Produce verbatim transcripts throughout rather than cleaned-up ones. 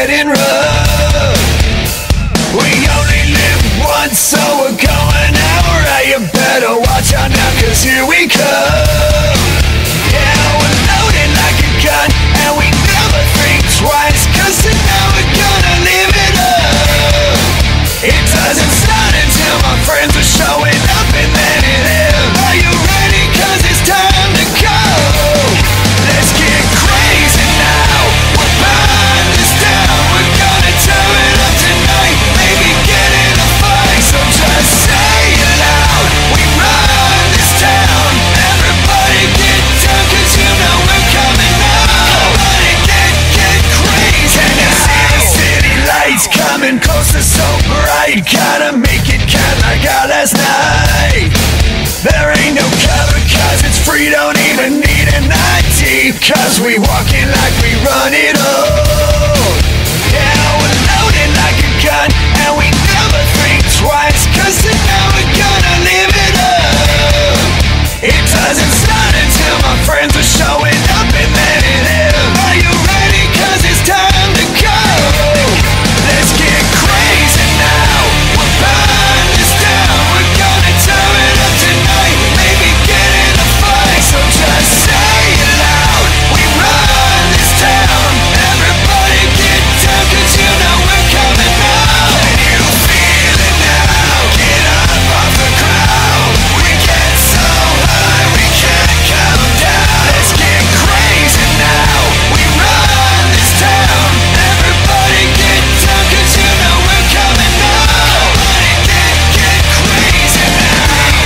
getting rough. We only live once, so we're going out right. You better watch out now, cause here we come. Yeah, we're loaded like a gun, and we never think twice, cause now we're gonna live it up. It doesn't start until my friends are showing up, and then it ends. Are you ready? Cause it's time to go. Let's get crazy now. We're burning this down. We're gonna tear it up tonight. Maybe get in a fight. So just say it loud. We run this town. Everybody get down, cause you know we're coming now. Everybody get, get crazy now. See the city lights coming closer, so bright. Gotta make it count like our last night. There ain't no cover, cause it's free. Don't even need an I D, cause we walking like we run it all. Yeah, we're loaded like a gun, and we never think twice, cause now we're gonna live it up. It doesn't start until my friends are showing up, and then it ends. Are you ready? Cause it's time to go. Let's get crazy now. We're burning this down. We're gonna tear it up tonight. Maybe get in a fight. So just say it loud. We run this town. Everybody get down, cause you know we're coming now. Can you feel it now? Get up off the ground. We get so high we can't come down. Let's get crazy now. We run this town. Everybody get down, cause you know we're coming now. Everybody get, get crazy now.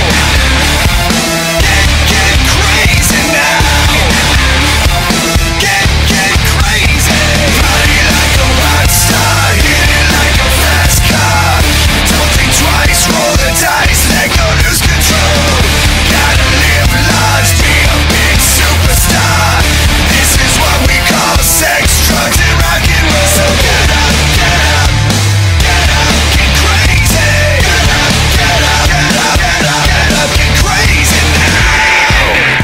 Get, get crazy now. Get, get crazy. Party like a rock star. Hit it like a fast car. Don't think twice, roll the dice, let go, lose control. Gotta live large, be a big superstar. This is what we call sex, drugs, and rock and roll. So get up, get up, get up, get crazy. Get up, get up, get up, get up, get up, get crazy now.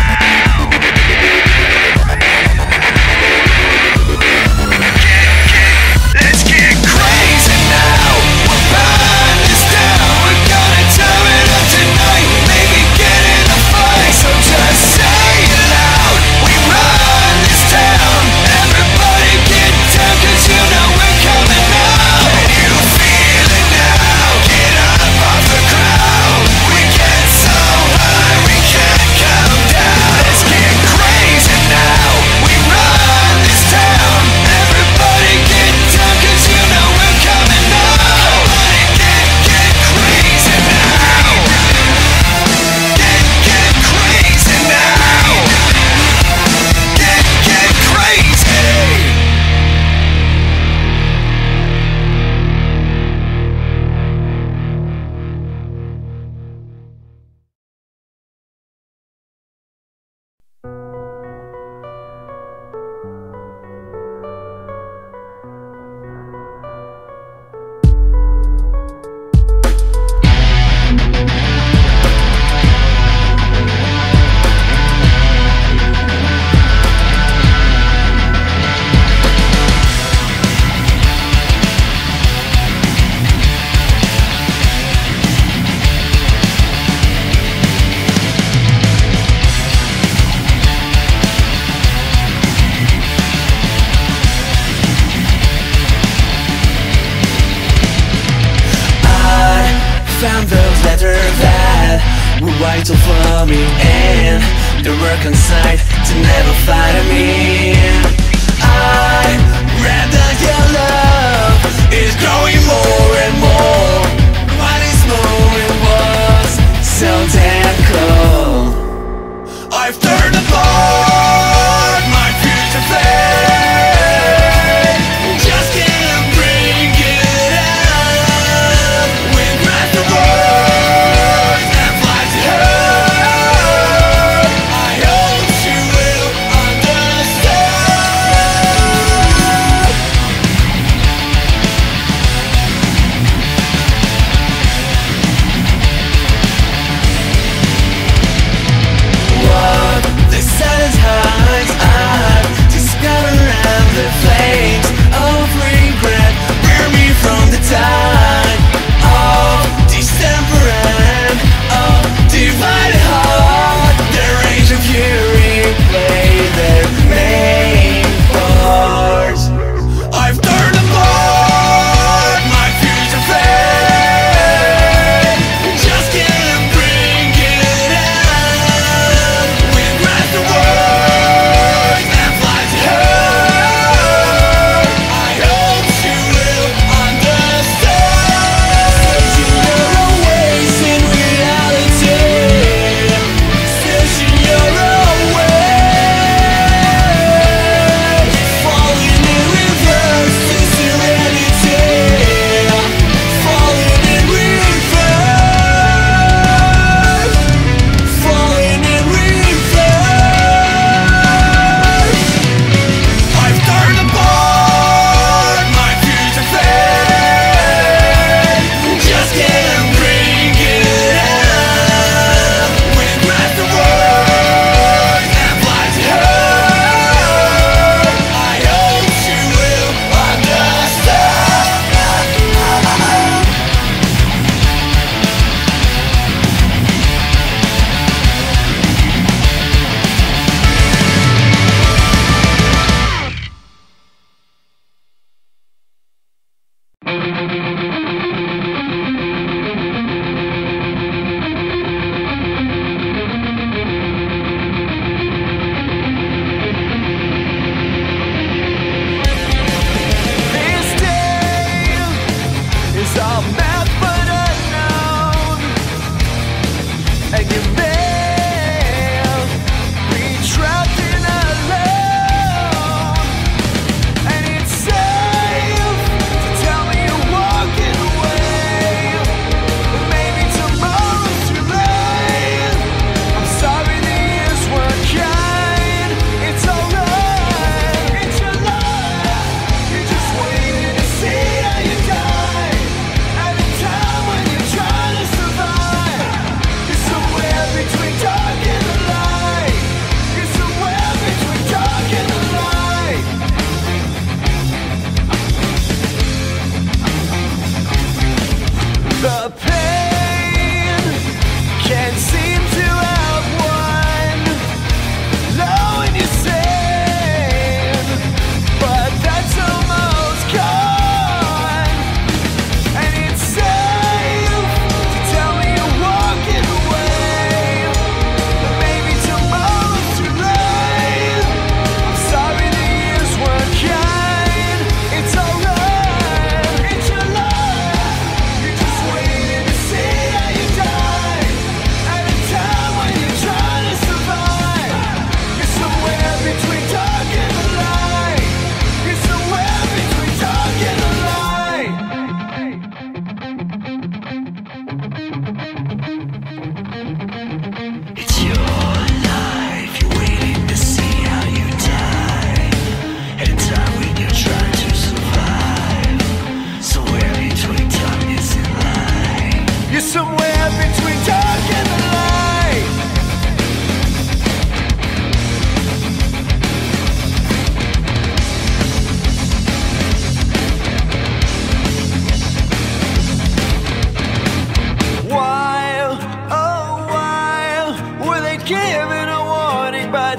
Let's get crazy now. We're burning this down. We're gonna tear it up tonight. Maybe get in a fight. So just say it loud. We run this town. Everybody get down, cause you know we're coming now. Can you feel it now? Get up off the ground. We get so high we can't come down. Let's get crazy now. We run this town. Everybody get down, cause you know we're coming now. Everybody get, get crazy now. Get, get crazy now. Get, get crazy. Found those letters that were vital for me, and they were consigned to never fight me. I read that your love is growing more and more. Why this moment was so damn cold. I've turned apart my future fate. Just can't bring it up. We grasp the words and fly to her. I hope she will understand.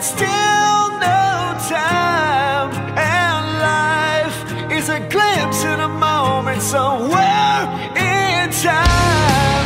still no time. And life is a glimpse in a moment somewhere in time.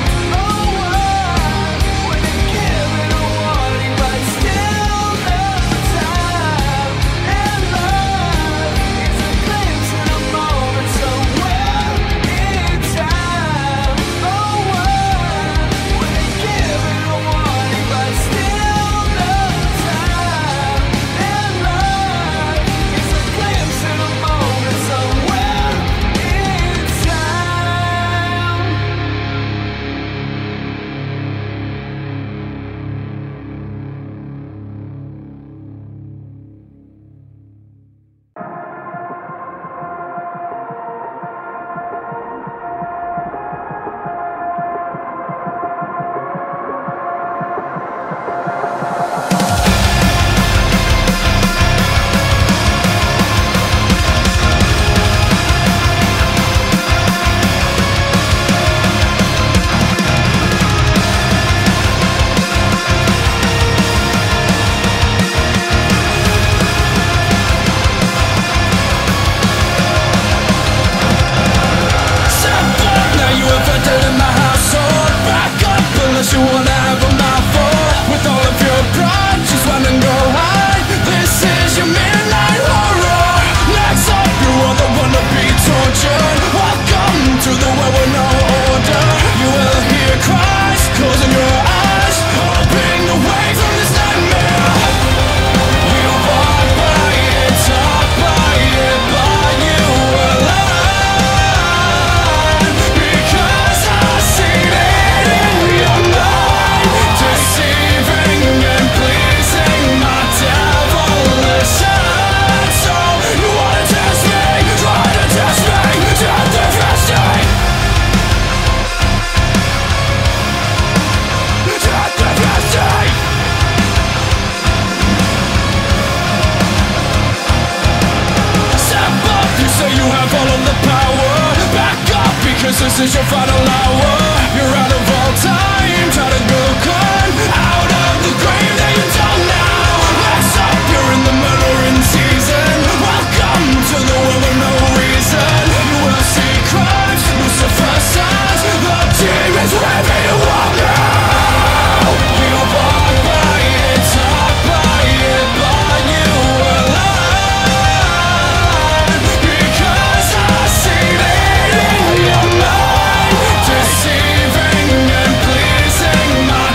You wanna have a mouthful with all of your pride, just run and go hide. This is your midnight horror. Next up, you are the one to be tortured. Welcome to the world with no order. You will hear cries, closing your eyes, hoping away from this nightmare. You walk by it, talk by it, but you were lying, because I see it in your mind, deceiving and pleasing my devilish heart. So you wanna test me, try to test me, death defesting, death defesting. Step up, you say you have all of the power. Back up, because this is your final hour. You're out of all time, try to go climb out of the grave that you dug now. Next up, you're in the murdering season. Welcome to the world with no reason. You will see crimes, Lucifer signs, the demons wherever you walk now. You walk by it, talk by it, but you were lying, because I see it in your mind, deceiving and pleasing my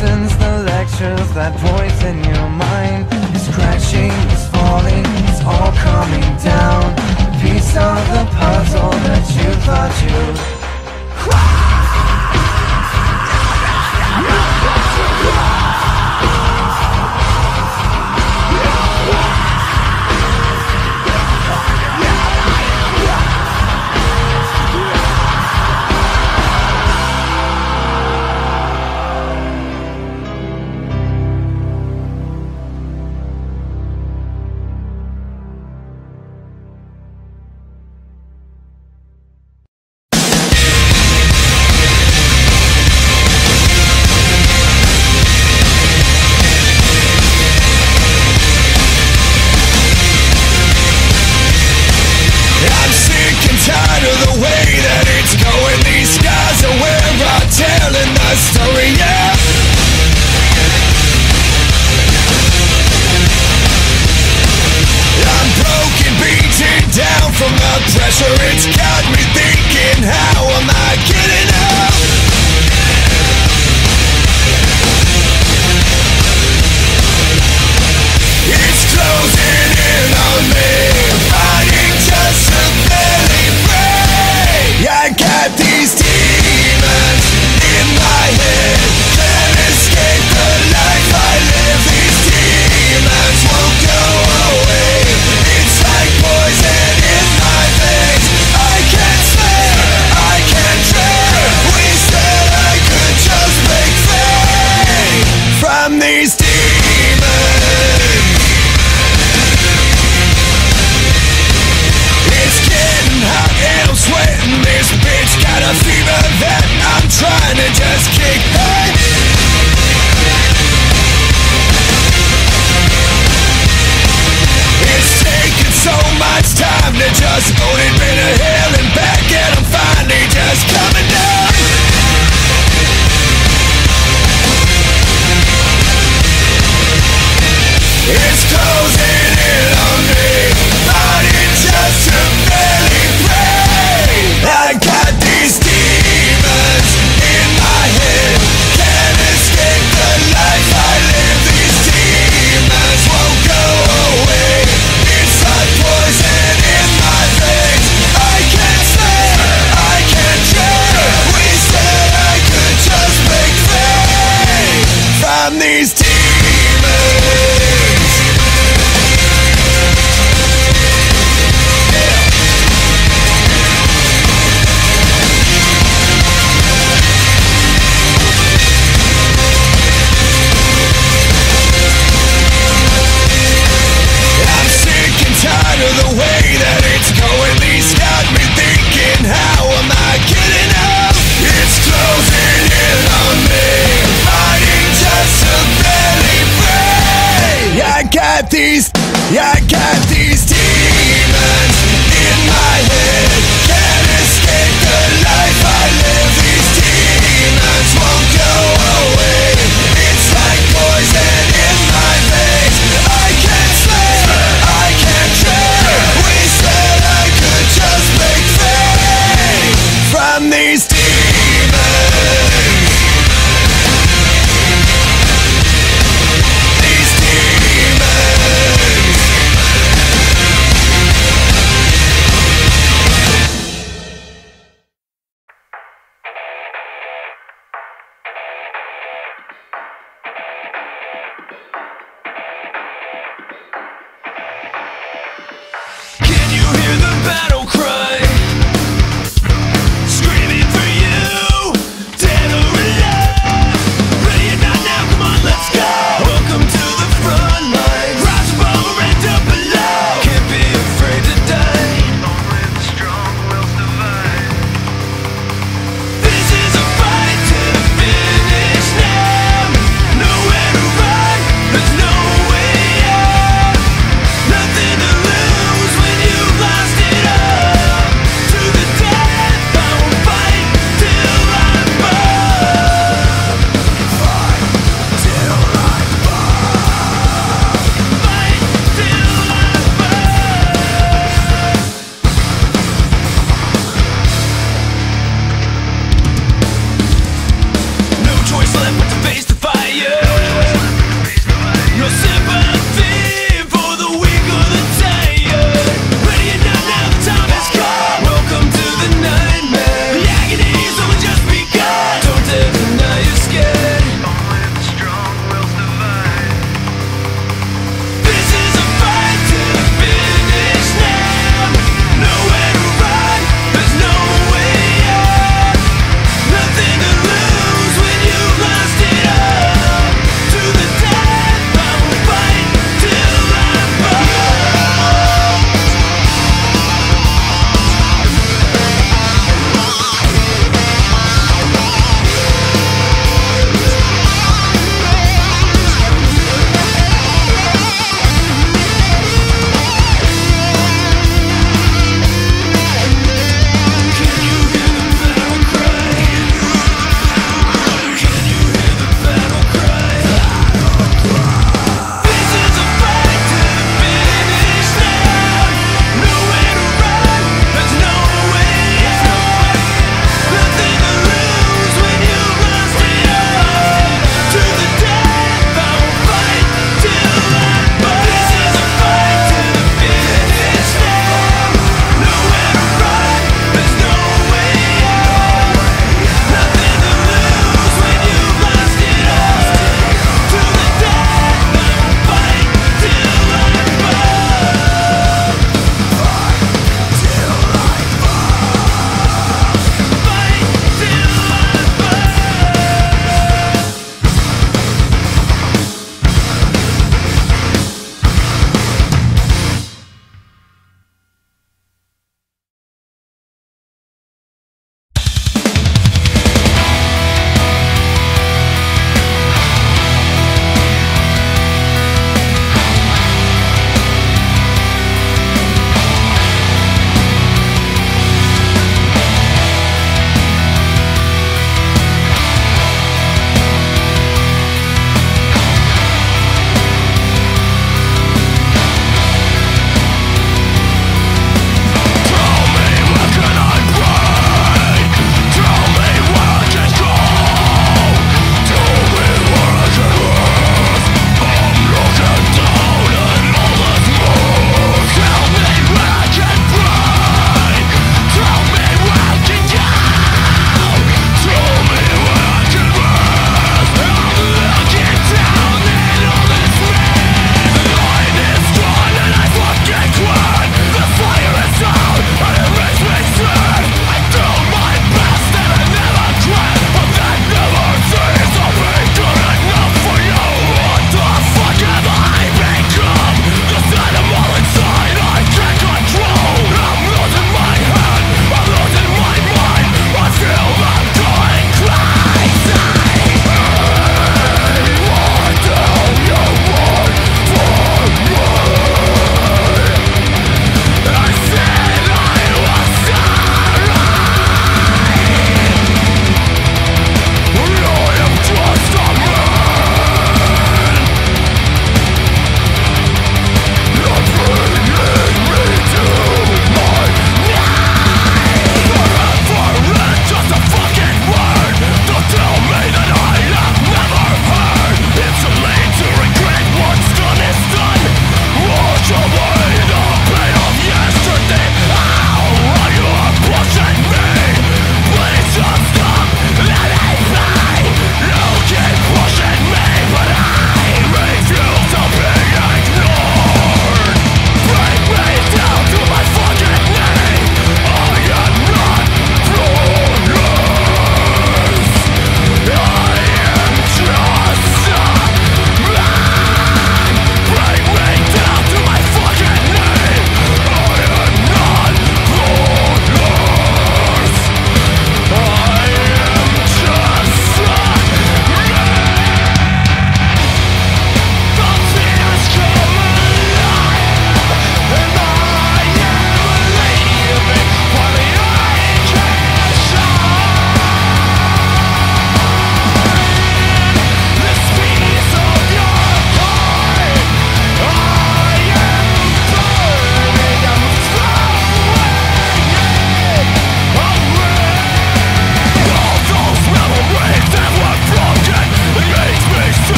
lessons, the lectures that poison your mind. It's crashing, it's falling, it's all coming down. Piece of the puzzle that you thought you'd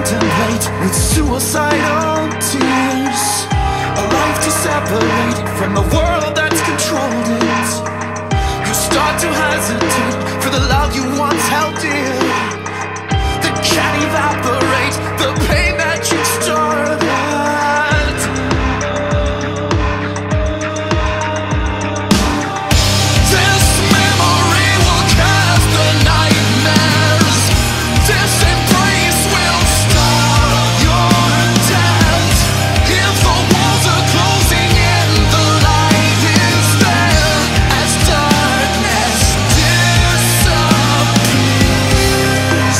contemplate with suicidal tears a life to separate from the world that's controlled it. You start to hesitate for the love you once held dear that can't evaporate the pain that you started. This memory will cast the nightmares. This embrace will stop your death. If the walls are closing in, the light is there as darkness disappears.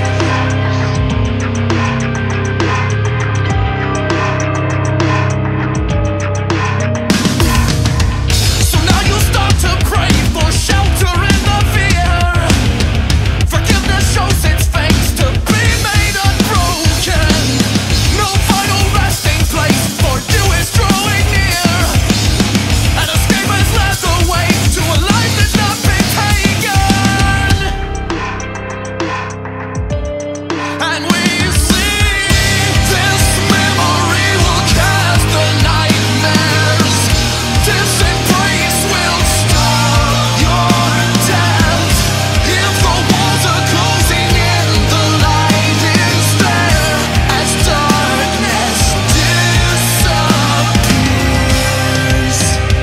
So now you start to pray for shelter in the fear. Forgiveness shows its face to be made unbroken. No final resting place for you is drawing near. And escape has led the way to a life that's not been taken. And we see this memory will cast the nightmares. This embrace will stop your death. If the walls are closing in, the light is there as darkness disappears.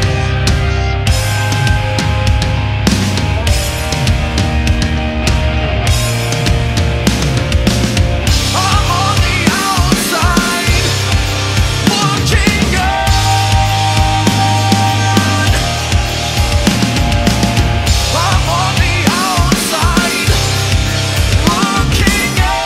I'm on the outside, looking on. I'm on the outside, looking on.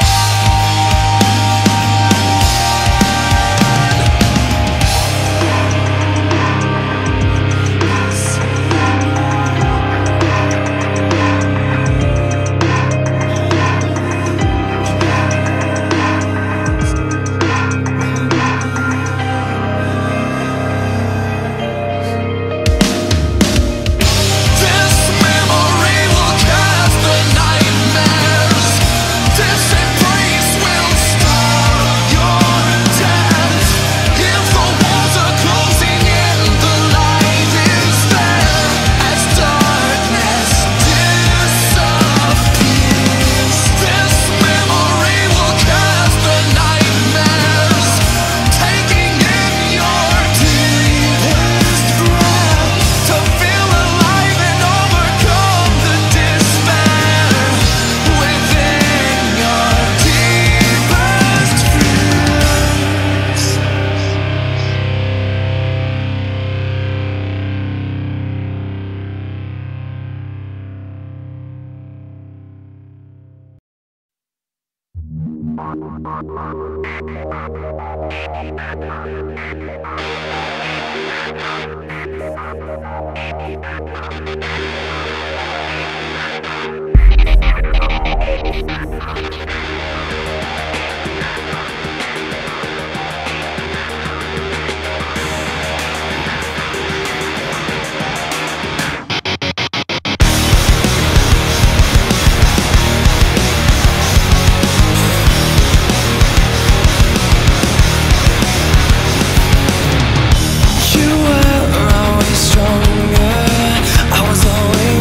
This memory will cast the nightmares. This embrace will stop your death. If the walls are closing in, the light is there as darkness disappears. This memory will cast the nightmares, taking in your deepest breath to feel alive and overcome the despair within your deepest fears. You were always stronger. I was always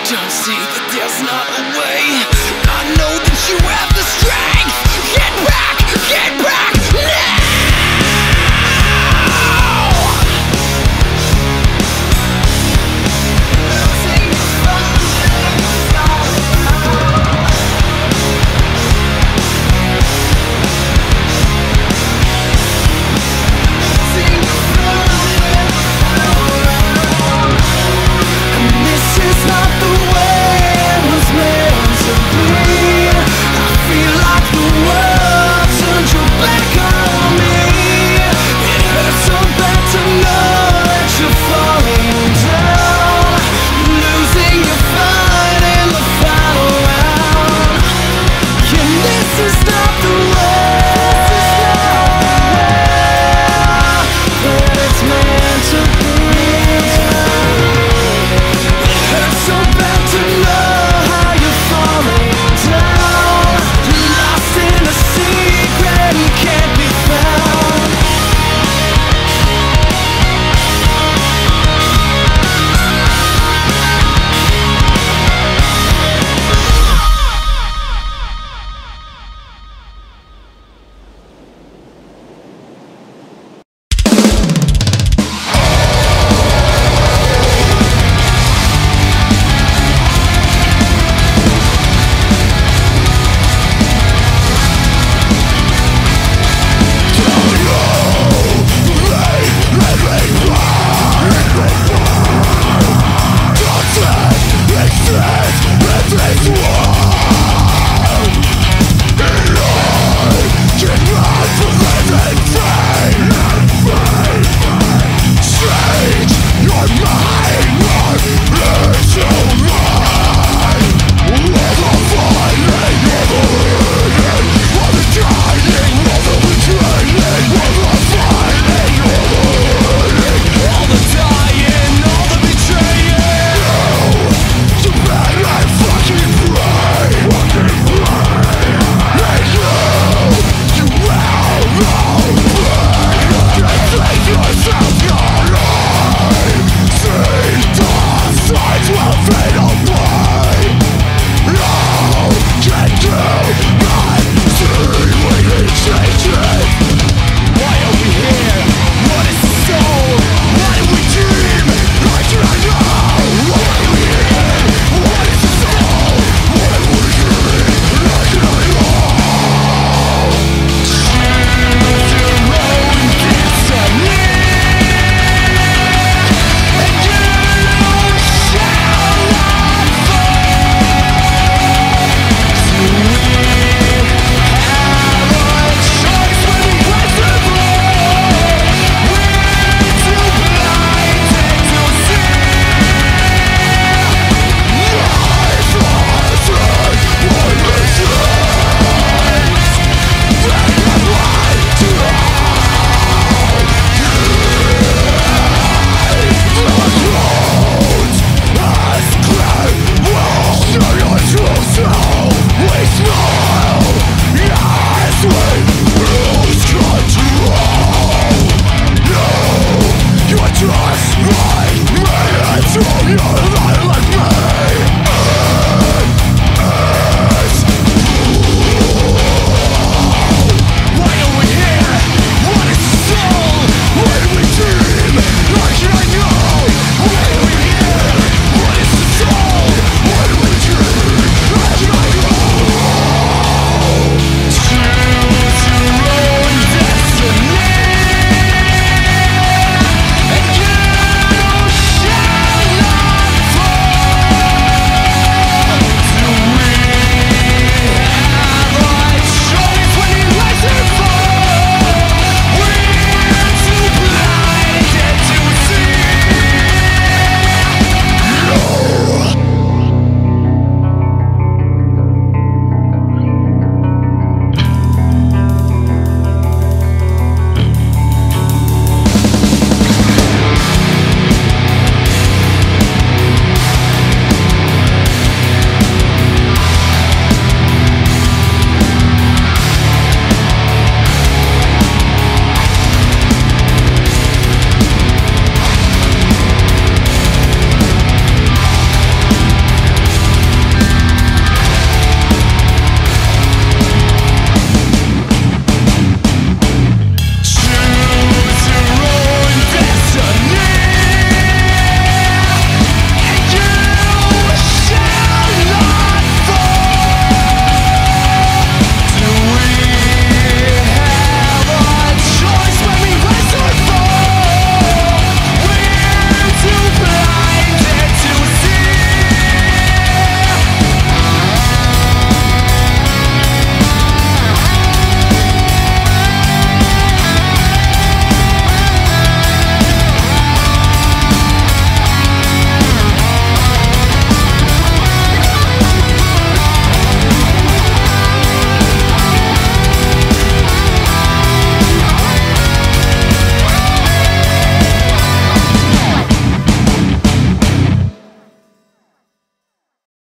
Don't say that there's not a way. I know that you have the strength.